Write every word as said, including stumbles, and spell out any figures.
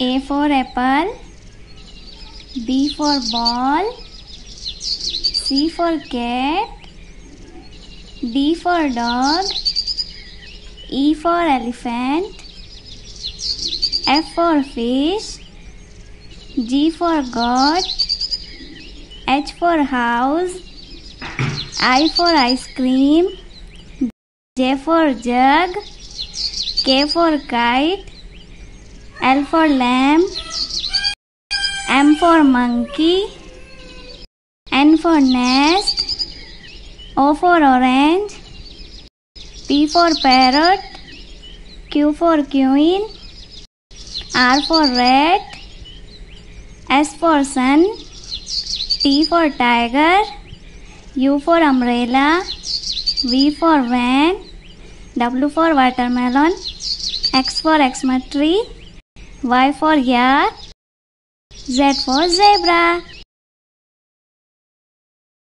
A for apple, B for ball, C for cat, D for dog, E for elephant, F for fish, G for goat, H for house, I for ice cream, J for jug, K for kite, L for lamb, M for monkey, N for nest, O for orange, P for parrot, Q for queen, R for rat, S for sun, T for tiger, U for umbrella, V for van, W for watermelon, X for Xmas tree, Y for yak, Z for zebra.